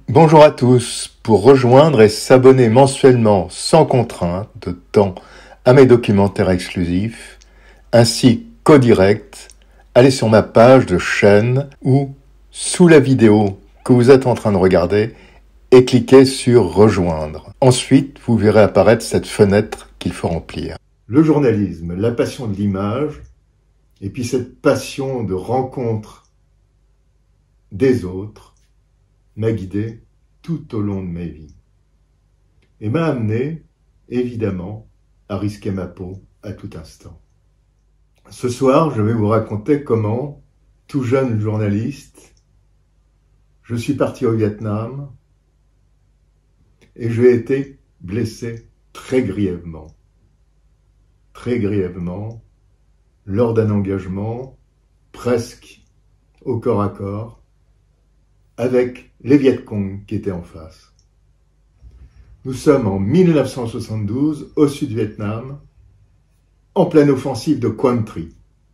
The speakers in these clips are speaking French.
Bonjour à tous. Pour rejoindre et s'abonner mensuellement sans contrainte de temps à mes documentaires exclusifs, ainsi qu'au direct, allez sur ma page de chaîne ou sous la vidéo que vous êtes en train de regarder et cliquez sur rejoindre. Ensuite, vous verrez apparaître cette fenêtre qu'il faut remplir. Le journalisme, la passion de l'image, et puis cette passion de rencontre des autres, m'a guidé tout au long de ma vie et m'a amené, évidemment, à risquer ma peau à tout instant. Ce soir, je vais vous raconter comment, tout jeune journaliste, je suis parti au Vietnam et j'ai été blessé très grièvement, lors d'un engagement presque au corps à corps avec les Viet Cong qui étaient en face. Nous sommes en 1972 au Sud-Vietnam, en pleine offensive de Quang Tri.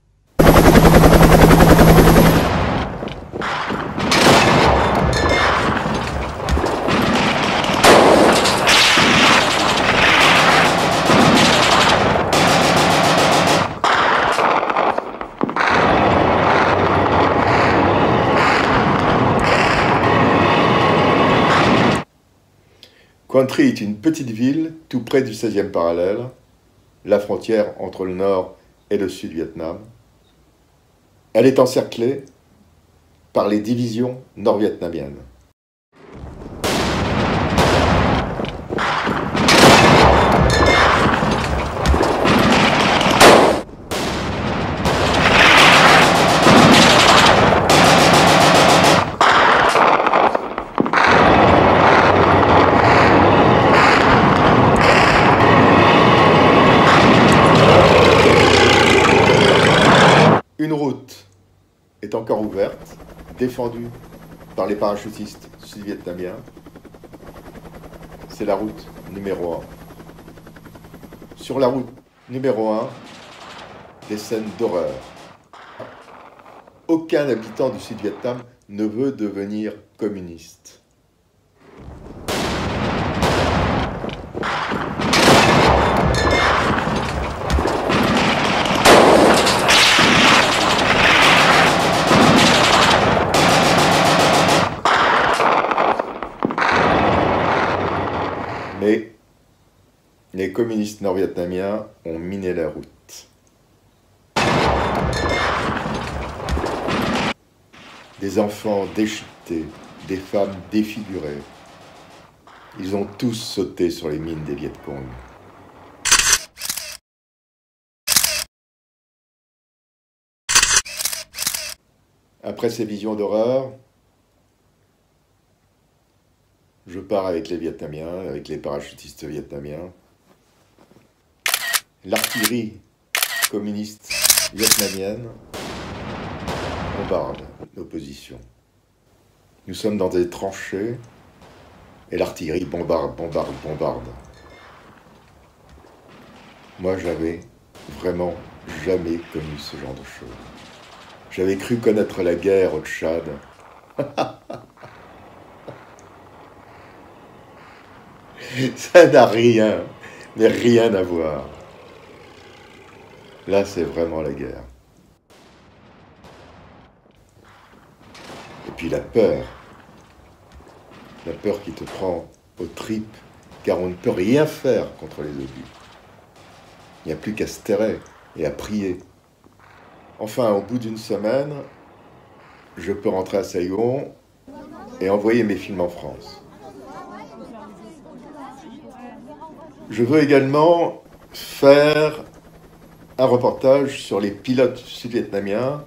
Quang Tri est une petite ville tout près du 16e parallèle, la frontière entre le Nord et le Sud-Vietnam. Elle est encerclée par les divisions nord-vietnamiennes. Une route est encore ouverte, défendue par les parachutistes sud-vietnamiens. C'est la route numéro 1. Sur la route numéro 1, des scènes d'horreur. Aucun habitant du Sud-Vietnam ne veut devenir communiste. Mais les communistes nord-vietnamiens ont miné la route. Des enfants déchiquetés, des femmes défigurées. Ils ont tous sauté sur les mines des Viet Cong. Après ces visions d'horreur, je pars avec les Vietnamiens, avec les parachutistes vietnamiens. L'artillerie communiste vietnamienne bombarde nos positions. Nous sommes dans des tranchées et l'artillerie bombarde. Moi, j'avais vraiment jamais connu ce genre de choses. J'avais cru connaître la guerre au Tchad. Ça n'a rien, mais rien à voir. Là, c'est vraiment la guerre. Et puis la peur qui te prend aux tripes, car on ne peut rien faire contre les obus. Il n'y a plus qu'à se terrer et à prier. Enfin, au bout d'une semaine, je peux rentrer à Saigon et envoyer mes films en France. Je veux également faire un reportage sur les pilotes sud-vietnamiens.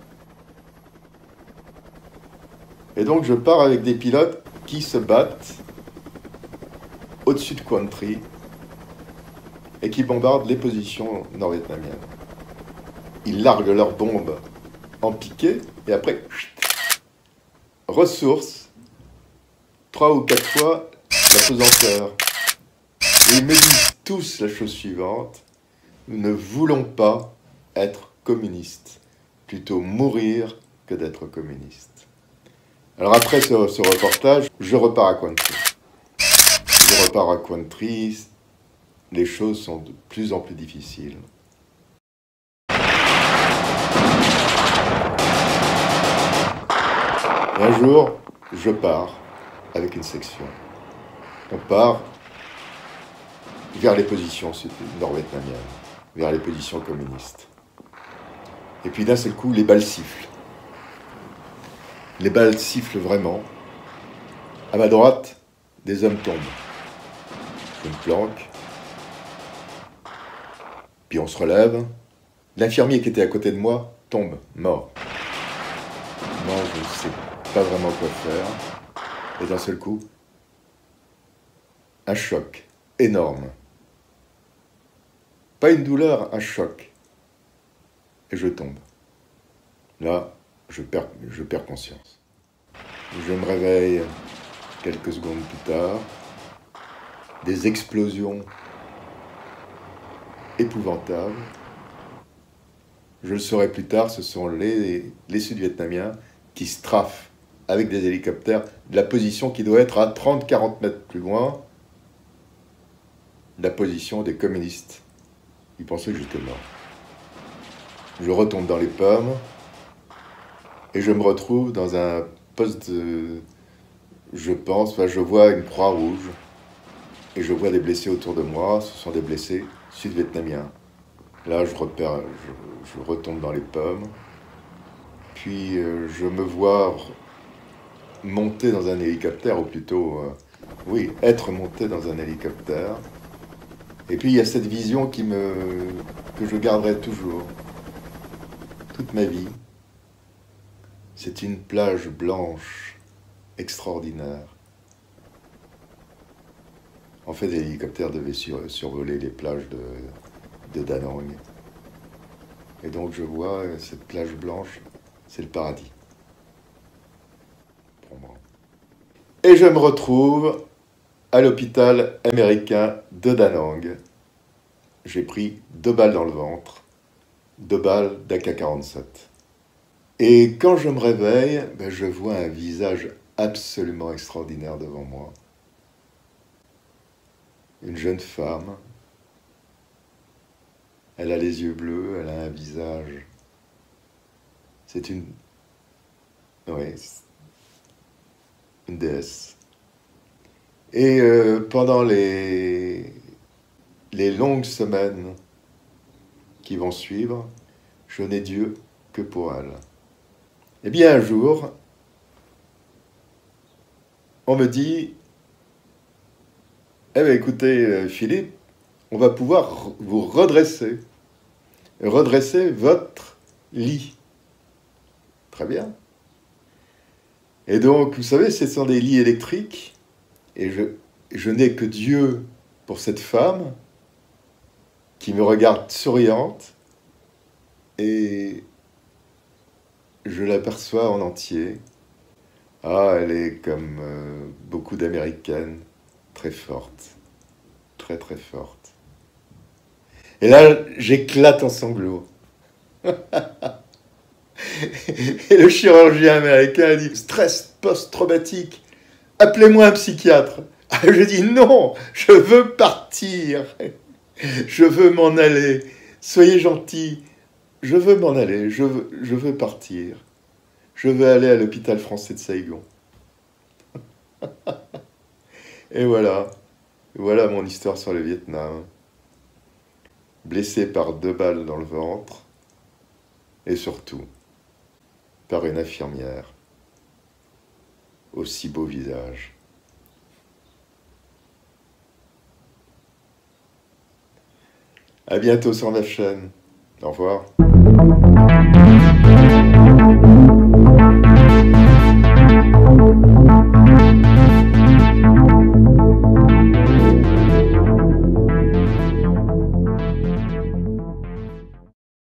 Et donc je pars avec des pilotes qui se battent au-dessus de Quang Tri et qui bombardent les positions nord-vietnamiennes. Ils larguent leurs bombes en piqué et après, ressourcent 3 ou 4 fois la pesanteur. Et ils me disent tous la chose suivante: nous ne voulons pas être communistes, plutôt mourir que d'être communistes. Alors après ce reportage, je repars à Quantree. Je repars à Quantree, les choses sont de plus en plus difficiles. Et un jour, je pars avec une section. On part vers les positions nord-vietnamiennes, vers les positions communistes. Et puis d'un seul coup, les balles sifflent. Les balles sifflent vraiment. À ma droite, des hommes tombent. Je me planque. Puis on se relève. L'infirmier qui était à côté de moi tombe, mort. Moi, je ne sais pas vraiment quoi faire. Et d'un seul coup, un choc énorme. Pas une douleur, un choc. Et je tombe. Là, je perds conscience. Je me réveille quelques secondes plus tard. Des explosions épouvantables. Je le saurai plus tard, ce sont les Sud-Vietnamiens qui strafent avec des hélicoptères de la position qui doit être à 30-40 mètres plus loin, la position des communistes. Ils pensaient que j'étais mort. Je retombe dans les pommes et je me retrouve dans un poste de... Je vois une croix rouge et je vois des blessés autour de moi. Ce sont des blessés sud-vietnamiens. Là, je retombe dans les pommes. Puis je me vois monter dans un hélicoptère, ou plutôt, être monté dans un hélicoptère. Et puis il y a cette vision que je garderai toujours, toute ma vie. C'est une plage blanche extraordinaire. En fait, les hélicoptères devaient survoler les plages de Da Nang. Et donc je vois cette plage blanche, c'est le paradis pour moi. Et je me retrouve à l'hôpital américain de Da Nang. J'ai pris 2 balles dans le ventre, 2 balles d'AK-47. Et quand je me réveille, je vois un visage absolument extraordinaire devant moi. Une jeune femme. Elle a les yeux bleus, elle a un visage. C'est une déesse. Et pendant les longues semaines qui vont suivre, je n'ai Dieu que pour elle. Eh bien, un jour, on me dit, eh bien, écoutez, Philippe, on va pouvoir vous redresser votre lit. Très bien. Et donc, vous savez, ce sont des lits électriques, et je n'ai que Dieu pour cette femme qui me regarde souriante, et je l'aperçois en entier. Ah, elle est comme beaucoup d'Américaines, très forte, très très forte. Et là, j'éclate en sanglots. Et le chirurgien américain a dit « Stress post-traumatique, appelez-moi un psychiatre ». Je dis « Non, je veux partir, je veux m'en aller, soyez gentil, je veux m'en aller, je veux partir, je veux aller à l'hôpital français de Saigon ». Et voilà mon histoire sur le Vietnam. Blessé par 2 balles dans le ventre, et surtout par une infirmière au si beau visage. À bientôt sur ma chaîne. Au revoir.